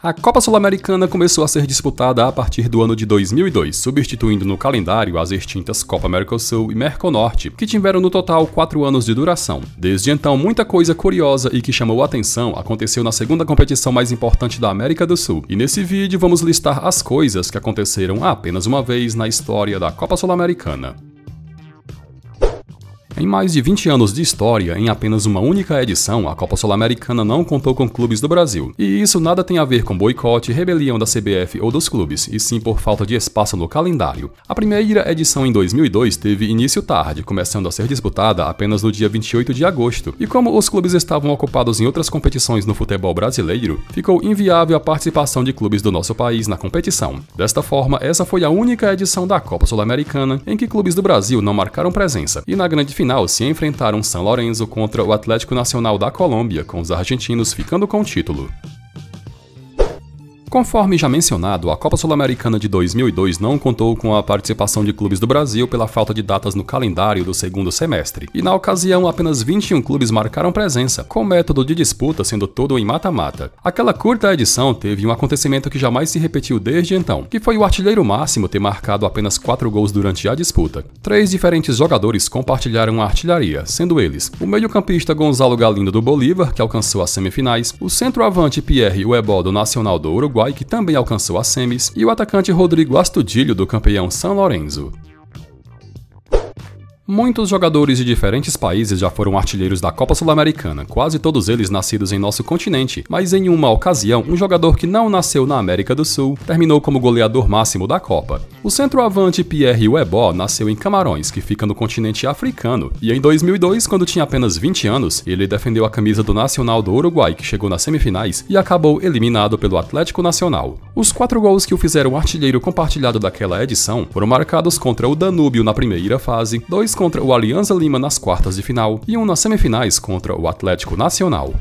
A Copa Sul-Americana começou a ser disputada a partir do ano de 2002, substituindo no calendário as extintas Copa Mercosul e Merconorte, que tiveram no total 4 anos de duração. Desde então, muita coisa curiosa e que chamou a atenção aconteceu na segunda competição mais importante da América do Sul, e nesse vídeo vamos listar as coisas que aconteceram apenas uma vez na história da Copa Sul-Americana. Em mais de 20 anos de história, em apenas uma única edição, a Copa Sul-Americana não contou com clubes do Brasil. E isso nada tem a ver com boicote, rebelião da CBF ou dos clubes, e sim por falta de espaço no calendário. A primeira edição em 2002 teve início tarde, começando a ser disputada apenas no dia 28 de agosto. E como os clubes estavam ocupados em outras competições no futebol brasileiro, ficou inviável a participação de clubes do nosso país na competição. Desta forma, essa foi a única edição da Copa Sul-Americana em que clubes do Brasil não marcaram presença. E na grande final se enfrentaram São Lourenço contra o Atlético Nacional da Colômbia, com os argentinos ficando com o título. Conforme já mencionado, a Copa Sul-Americana de 2002 não contou com a participação de clubes do Brasil pela falta de datas no calendário do segundo semestre, e na ocasião apenas 21 clubes marcaram presença, com o método de disputa sendo todo em mata-mata. Aquela curta edição teve um acontecimento que jamais se repetiu desde então, que foi o artilheiro máximo ter marcado apenas 4 gols durante a disputa. 3 diferentes jogadores compartilharam a artilharia, sendo eles o meio-campista Gonzalo Galindo do Bolívar, que alcançou as semifinais, o centroavante Pierre Uebó do Nacional do Uruguai, que também alcançou as semis, e o atacante Rodrigo Astudillo do campeão São Lourenço. Muitos jogadores de diferentes países já foram artilheiros da Copa Sul-Americana, quase todos eles nascidos em nosso continente, mas em uma ocasião, um jogador que não nasceu na América do Sul terminou como goleador máximo da Copa. O centroavante Pierre Uebó nasceu em Camarões, que fica no continente africano, e em 2002, quando tinha apenas 20 anos, ele defendeu a camisa do Nacional do Uruguai, que chegou nas semifinais e acabou eliminado pelo Atlético Nacional. Os 4 gols que o fizeram artilheiro compartilhado daquela edição foram marcados contra o Danúbio na primeira fase, 2 contra o Alianza Lima nas quartas de final e 1 nas semifinais contra o Atlético Nacional.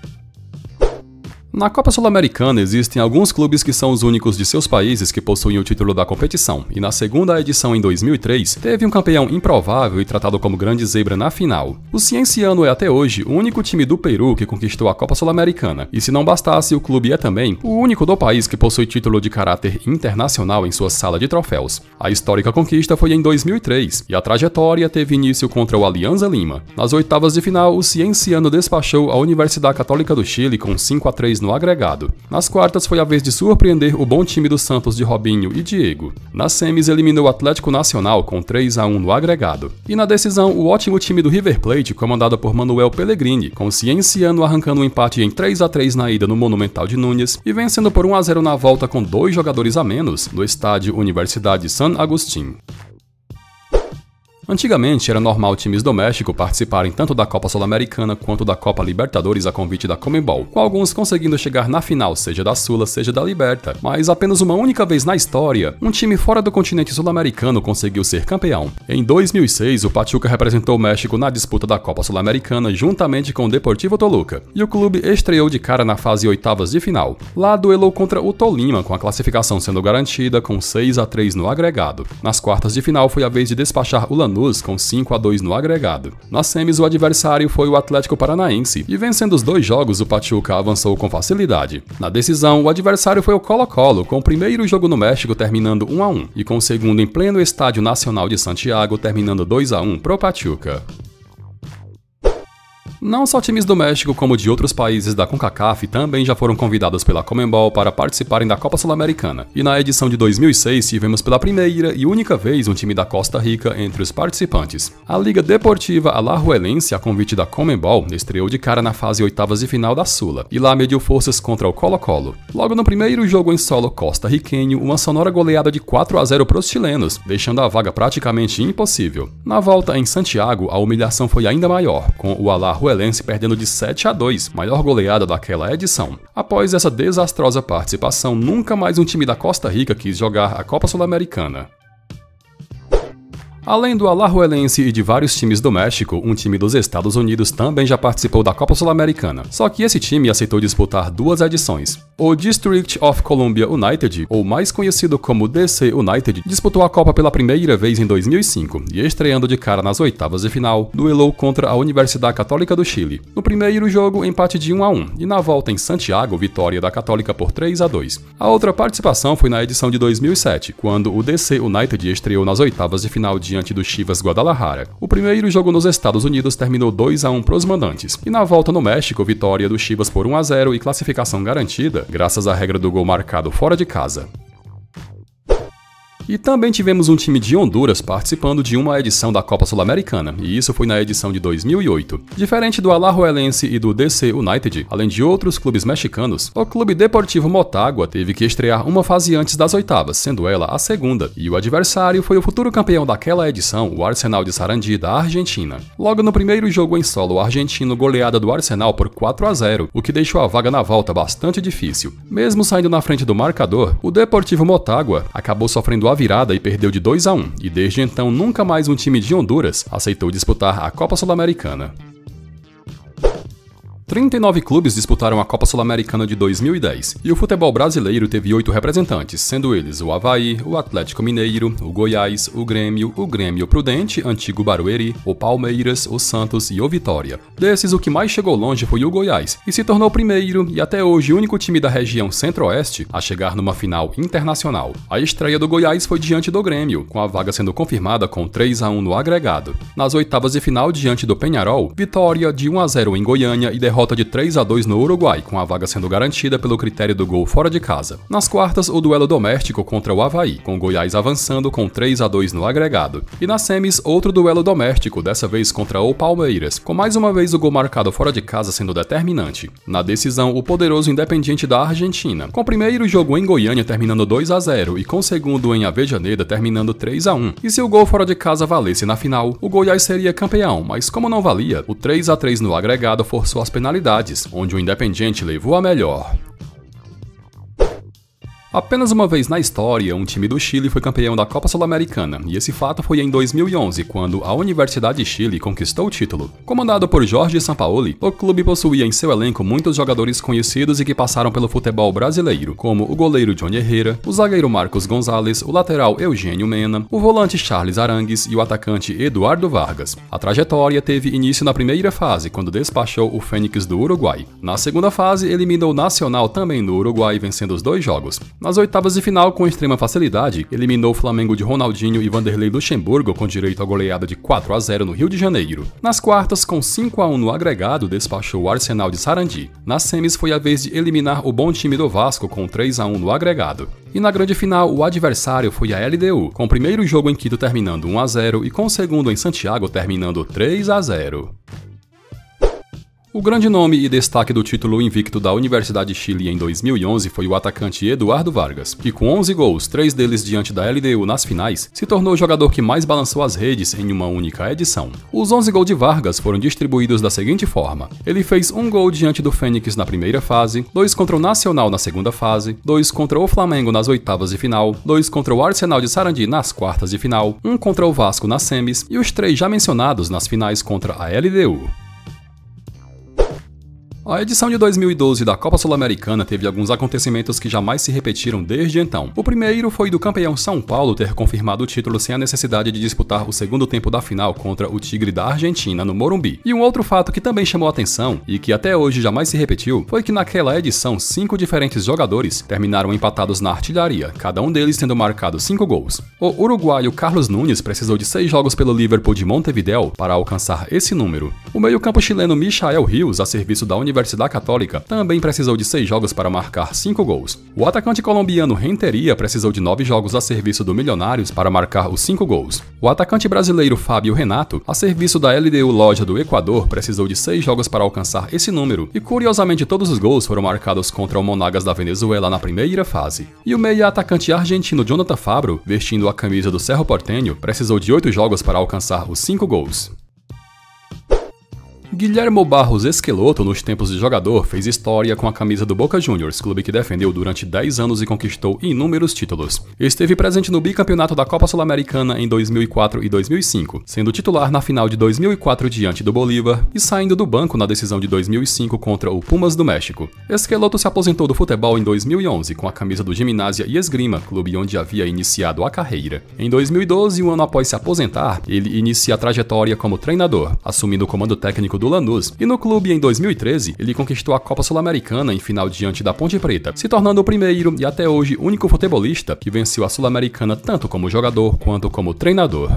Na Copa Sul-Americana existem alguns clubes que são os únicos de seus países que possuem o título da competição, e na segunda edição em 2003 teve um campeão improvável e tratado como grande zebra na final. O Cienciano é até hoje o único time do Peru que conquistou a Copa Sul-Americana, e se não bastasse, o clube é também o único do país que possui título de caráter internacional em sua sala de troféus. A histórica conquista foi em 2003, e a trajetória teve início contra o Alianza Lima. Nas oitavas de final, o Cienciano despachou a Universidade Católica do Chile com 5-3 no agregado. Nas quartas foi a vez de surpreender o bom time do Santos de Robinho e Diego. Nas semis eliminou o Atlético Nacional com 3-1 no agregado. E na decisão, o ótimo time do River Plate, comandado por Manuel Pellegrini, com o Cienciano arrancando um empate em 3-3 na ida no Monumental de Núñez e vencendo por 1-0 na volta com 2 jogadores a menos no estádio Universidade San Agustín. Antigamente, era normal times do México participarem tanto da Copa Sul-Americana quanto da Copa Libertadores a convite da Conmebol, com alguns conseguindo chegar na final, seja da Sula, seja da Liberta, mas apenas uma única vez na história, um time fora do continente sul-americano conseguiu ser campeão. Em 2006, o Pachuca representou o México na disputa da Copa Sul-Americana juntamente com o Deportivo Toluca, e o clube estreou de cara na fase oitavas de final. Lá duelou contra o Tolima, com a classificação sendo garantida com 6-3 no agregado. Nas quartas de final foi a vez de despachar o Lanús com 5-2 no agregado. Nas semis, o adversário foi o Atlético Paranaense, e vencendo os 2 jogos, o Pachuca avançou com facilidade. Na decisão, o adversário foi o Colo-Colo, com o primeiro jogo no México terminando 1-1, e com o segundo em pleno Estádio Nacional de Santiago terminando 2-1 pro Pachuca. Não só times do México como de outros países da CONCACAF também já foram convidados pela Conmebol para participarem da Copa Sul-Americana, e na edição de 2006 tivemos pela primeira e única vez um time da Costa Rica entre os participantes. A Liga Deportiva Alajuelense, a convite da Conmebol, estreou de cara na fase oitavas de final da Sula, e lá mediu forças contra o Colo-Colo. Logo no primeiro jogo em solo costarriquenho, uma sonora goleada de 4-0 para os chilenos, deixando a vaga praticamente impossível. Na volta em Santiago, a humilhação foi ainda maior, com o Alajuelense perdendo de 7-2, maior goleada daquela edição. Após essa desastrosa participação, nunca mais um time da Costa Rica quis jogar a Copa Sul-Americana. Além do Alajuelense e de vários times do México, um time dos Estados Unidos também já participou da Copa Sul-Americana. Só que esse time aceitou disputar 2 edições. O District of Columbia United, ou mais conhecido como DC United, disputou a Copa pela primeira vez em 2005 e, estreando de cara nas oitavas de final, duelou contra a Universidade Católica do Chile. No primeiro jogo, empate de 1-1 e na volta em Santiago, vitória da Católica por 3-2. A outra participação foi na edição de 2007, quando o DC United estreou nas oitavas de final diante do Chivas Guadalajara. O primeiro jogo nos Estados Unidos terminou 2-1 para os mandantes, e na volta no México, vitória do Chivas por 1-0 e classificação garantida, graças à regra do gol marcado fora de casa. E também tivemos um time de Honduras participando de uma edição da Copa Sul-Americana, e isso foi na edição de 2008. Diferente do Alajuelense e do DC United, além de outros clubes mexicanos, o Clube Deportivo Motagua teve que estrear uma fase antes das oitavas, sendo ela a segunda, e o adversário foi o futuro campeão daquela edição, o Arsenal de Sarandí da Argentina. Logo no primeiro jogo em solo, o argentino goleada do Arsenal por 4-0, o que deixou a vaga na volta bastante difícil. Mesmo saindo na frente do marcador, o Deportivo Motagua acabou sofrendo a virada e perdeu de 2-1, e desde então nunca mais um time de Honduras aceitou disputar a Copa Sul-Americana. 39 clubes disputaram a Copa Sul-Americana de 2010, e o futebol brasileiro teve 8 representantes, sendo eles o Avaí, o Atlético Mineiro, o Goiás, o Grêmio Prudente, antigo Barueri, o Palmeiras, o Santos e o Vitória. Desses, o que mais chegou longe foi o Goiás, e se tornou o primeiro e até hoje o único time da região Centro-Oeste a chegar numa final internacional. A estreia do Goiás foi diante do Grêmio, com a vaga sendo confirmada com 3-1 no agregado. Nas oitavas de final, diante do Peñarol, vitória de 1-0 em Goiânia e derrota de 3-2 no Uruguai, com a vaga sendo garantida pelo critério do gol fora de casa. Nas quartas, o duelo doméstico contra o Avaí, com o Goiás avançando com 3-2 no agregado. E nas semis, outro duelo doméstico, dessa vez contra o Palmeiras, com mais uma vez o gol marcado fora de casa sendo determinante. Na decisão, o poderoso Independiente da Argentina, com o primeiro jogo em Goiânia terminando 2-0 e com o segundo em Avejaneda terminando 3-1. E se o gol fora de casa valesse na final, o Goiás seria campeão, mas como não valia, o 3-3 no agregado forçou as penalidades, onde o Independiente levou a melhor. Apenas uma vez na história, um time do Chile foi campeão da Copa Sul-Americana, e esse fato foi em 2011, quando a Universidade de Chile conquistou o título. Comandado por Jorge Sampaoli, o clube possuía em seu elenco muitos jogadores conhecidos e que passaram pelo futebol brasileiro, como o goleiro Johnny Herrera, o zagueiro Marcos Gonzalez, o lateral Eugênio Mena, o volante Charles Arangues e o atacante Eduardo Vargas. A trajetória teve início na primeira fase, quando despachou o Fênix do Uruguai. Na segunda fase, eliminou o Nacional também no Uruguai, vencendo os 2 jogos. Nas oitavas de final, com extrema facilidade, eliminou o Flamengo de Ronaldinho e Vanderlei Luxemburgo com direito a goleada de 4-0 no Rio de Janeiro. Nas quartas, com 5-1 no agregado, despachou o Arsenal de Sarandí. Nas semis, foi a vez de eliminar o bom time do Vasco com 3-1 no agregado. E na grande final, o adversário foi a LDU, com o primeiro jogo em Quito terminando 1-0 e com o segundo em Santiago terminando 3-0. O grande nome e destaque do título invicto da Universidade de Chile em 2011 foi o atacante Eduardo Vargas, que com 11 gols, 3 deles diante da LDU nas finais, se tornou o jogador que mais balançou as redes em uma única edição. Os 11 gols de Vargas foram distribuídos da seguinte forma: ele fez 1 gol diante do Fênix na primeira fase, 2 contra o Nacional na segunda fase, 2 contra o Flamengo nas oitavas de final, 2 contra o Arsenal de Sarandí nas quartas de final, 1 contra o Vasco nas semis e os 3 já mencionados nas finais contra a LDU. A edição de 2012 da Copa Sul-Americana teve alguns acontecimentos que jamais se repetiram desde então. O primeiro foi do campeão São Paulo ter confirmado o título sem a necessidade de disputar o segundo tempo da final contra o Tigre da Argentina no Morumbi. E um outro fato que também chamou a atenção, e que até hoje jamais se repetiu, foi que naquela edição 5 diferentes jogadores terminaram empatados na artilharia, cada um deles tendo marcado 5 gols. O uruguaio Carlos Nunes precisou de 6 jogos pelo Liverpool de Montevideo para alcançar esse número. O meio-campo chileno Michael Rios, a serviço da Universidade Católica, também precisou de 6 jogos para marcar 5 gols. O atacante colombiano Renteria precisou de 9 jogos a serviço do Milionários para marcar os 5 gols. O atacante brasileiro Fábio Renato, a serviço da LDU Loja do Equador, precisou de 6 jogos para alcançar esse número, e curiosamente todos os gols foram marcados contra o Monagas da Venezuela na primeira fase. E o meia-atacante argentino Jonathan Fabro, vestindo a camisa do Cerro Porteño, precisou de 8 jogos para alcançar os 5 gols. Guilhermo Barros Esqueloto, nos tempos de jogador, fez história com a camisa do Boca Juniors, clube que defendeu durante 10 anos e conquistou inúmeros títulos. Esteve presente no bicampeonato da Copa Sul-Americana em 2004 e 2005, sendo titular na final de 2004 diante do Bolívar e saindo do banco na decisão de 2005 contra o Pumas do México. Esqueloto se aposentou do futebol em 2011 com a camisa do Gimnasia e Esgrima, clube onde havia iniciado a carreira. Em 2012, um ano após se aposentar, ele inicia a trajetória como treinador, assumindo o comando técnico do Lanús, e no clube em 2013 ele conquistou a Copa Sul-Americana em final diante da Ponte Preta, se tornando o primeiro e até hoje único futebolista que venceu a Sul-Americana tanto como jogador quanto como treinador.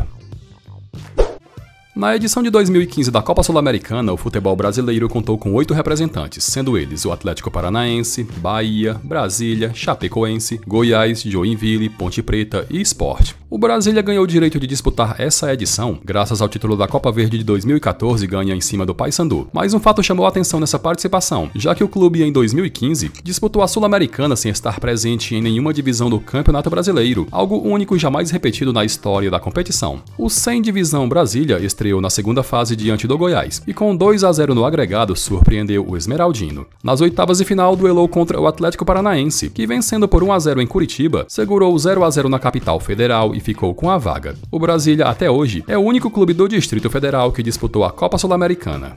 Na edição de 2015 da Copa Sul-Americana, o futebol brasileiro contou com 8 representantes, sendo eles o Atlético Paranaense, Bahia, Brasília, Chapecoense, Goiás, Joinville, Ponte Preta e Sport. O Brasília ganhou o direito de disputar essa edição graças ao título da Copa Verde de 2014 ganha em cima do Paysandu, mas um fato chamou a atenção nessa participação, já que o clube em 2015 disputou a Sul-Americana sem estar presente em nenhuma divisão do Campeonato Brasileiro, algo único e jamais repetido na história da competição. O 100 Divisão Brasília estreou na segunda fase diante do Goiás e com 2-0 no agregado surpreendeu o Esmeraldino. Nas oitavas de final duelou contra o Atlético Paranaense, que vencendo por 1-0 em Curitiba, segurou 0-0 na capital federal e ficou com a vaga. O Brasília até hoje é o único clube do Distrito Federal que disputou a Copa Sul-Americana.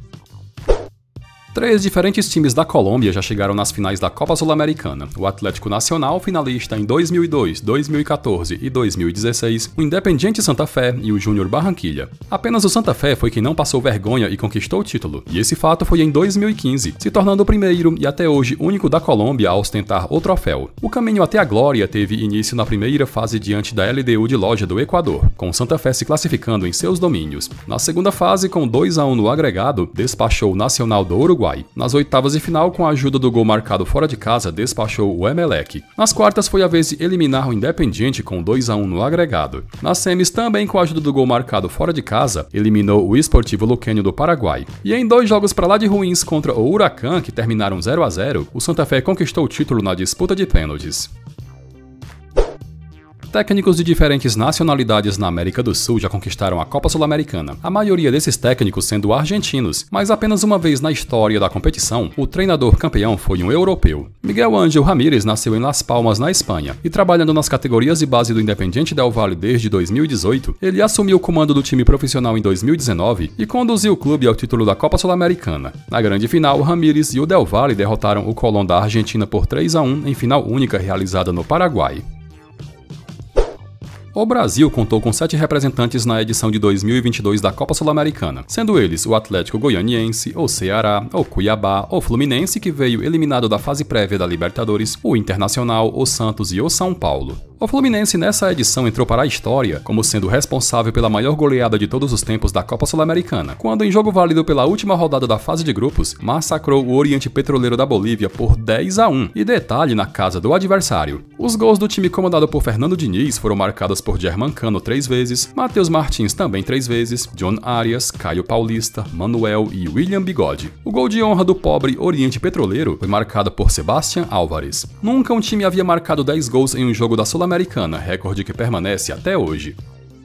3 diferentes times da Colômbia já chegaram nas finais da Copa Sul-Americana. O Atlético Nacional, finalista em 2002, 2014 e 2016, o Independiente Santa Fé e o Júnior Barranquilla. Apenas o Santa Fé foi quem não passou vergonha e conquistou o título, e esse fato foi em 2015, se tornando o primeiro e até hoje único da Colômbia a ostentar o troféu. O caminho até a glória teve início na primeira fase diante da LDU de Loja do Equador, com o Santa Fé se classificando em seus domínios. Na segunda fase, com 2-1 no agregado, despachou o Nacional do Uruguai. Nas oitavas de final, com a ajuda do gol marcado fora de casa, despachou o Emelec. Nas quartas foi a vez de eliminar o Independiente com 2-1 no agregado. Nas semis, também com a ajuda do gol marcado fora de casa, eliminou o Esportivo Luqueño do Paraguai. E em 2 jogos pra lá de ruins contra o Huracan, que terminaram 0-0, o Santa Fé conquistou o título na disputa de pênaltis. Técnicos de diferentes nacionalidades na América do Sul já conquistaram a Copa Sul-Americana, a maioria desses técnicos sendo argentinos, mas apenas uma vez na história da competição, o treinador campeão foi um europeu. Miguel Ángel Ramírez nasceu em Las Palmas, na Espanha, e trabalhando nas categorias de base do Independiente del Valle desde 2018, ele assumiu o comando do time profissional em 2019 e conduziu o clube ao título da Copa Sul-Americana. Na grande final, Ramírez e o Del Valle derrotaram o Colón da Argentina por 3-1 em final única realizada no Paraguai. O Brasil contou com 7 representantes na edição de 2022 da Copa Sul-Americana, sendo eles o Atlético Goianiense, o Ceará, o Cuiabá, o Fluminense, que veio eliminado da fase prévia da Libertadores, o Internacional, o Santos e o São Paulo. O Fluminense nessa edição entrou para a história como sendo responsável pela maior goleada de todos os tempos da Copa Sul-Americana, quando em jogo válido pela última rodada da fase de grupos, massacrou o Oriente Petroleiro da Bolívia por 10-1, e detalhe na casa do adversário. Os gols do time comandado por Fernando Diniz foram marcados por Germancano 3 vezes, Matheus Martins também 3 vezes, John Arias, Caio Paulista, Manuel e William Bigode. O gol de honra do pobre Oriente Petroleiro foi marcado por Sebastián Álvares. Nunca um time havia marcado 10 gols em um jogo da Sul-Americana, recorde que permanece até hoje.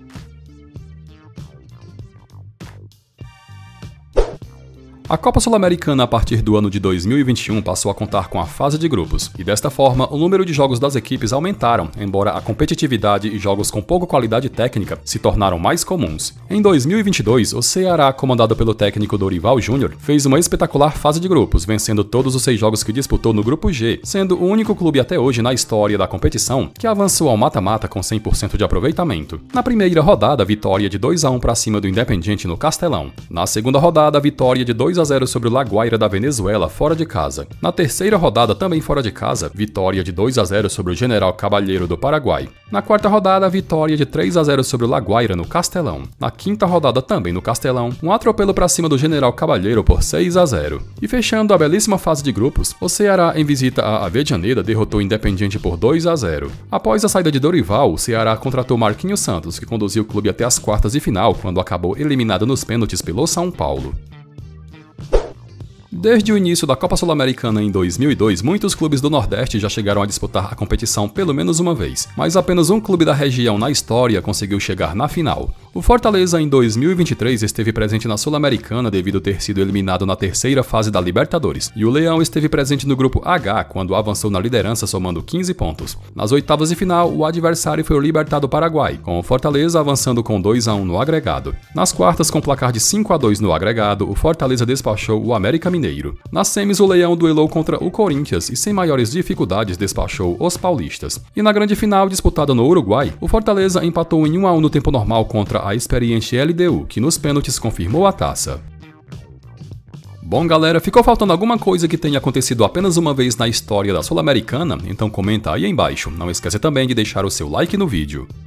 A Copa Sul-Americana a partir do ano de 2021 passou a contar com a fase de grupos, e desta forma o número de jogos das equipes aumentaram, embora a competitividade e jogos com pouca qualidade técnica se tornaram mais comuns. Em 2022, o Ceará, comandado pelo técnico Dorival Júnior, fez uma espetacular fase de grupos, vencendo todos os 6 jogos que disputou no grupo G, sendo o único clube até hoje na história da competição que avançou ao mata-mata com 100% de aproveitamento. Na primeira rodada, vitória de 2-1 para cima do Independiente no Castelão. Na segunda rodada, vitória de 2-0 sobre o La Guaira da Venezuela fora de casa. Na terceira rodada, também fora de casa, vitória de 2-0 sobre o General Caballero do Paraguai. Na quarta rodada, vitória de 3-0 sobre o La Guaira no Castelão. Na quinta rodada, também no Castelão, um atropelo para cima do General Caballero por 6-0. E fechando a belíssima fase de grupos, o Ceará, em visita a Avejaneda, derrotou o Independiente por 2-0. Após a saída de Dorival, o Ceará contratou Marquinhos Santos, que conduziu o clube até as quartas de final, quando acabou eliminado nos pênaltis pelo São Paulo. Desde o início da Copa Sul-Americana em 2002, muitos clubes do Nordeste já chegaram a disputar a competição pelo menos uma vez, mas apenas um clube da região na história conseguiu chegar na final. O Fortaleza em 2023 esteve presente na Sul-Americana devido a ter sido eliminado na terceira fase da Libertadores, e o Leão esteve presente no grupo H quando avançou na liderança somando 15 pontos. Nas oitavas de final, o adversário foi o Libertad Paraguai, com o Fortaleza avançando com 2-1 no agregado. Nas quartas, com placar de 5-2 no agregado, o Fortaleza despachou o América Mineiro. Nas semis, o Leão duelou contra o Corinthians e sem maiores dificuldades despachou os paulistas. E na grande final, disputada no Uruguai, o Fortaleza empatou em 1-1 no tempo normal contra a experiente LDU, que nos pênaltis confirmou a taça. Bom galera, ficou faltando alguma coisa que tenha acontecido apenas uma vez na história da Sul-Americana? Então comenta aí embaixo. Não esquece também de deixar o seu like no vídeo.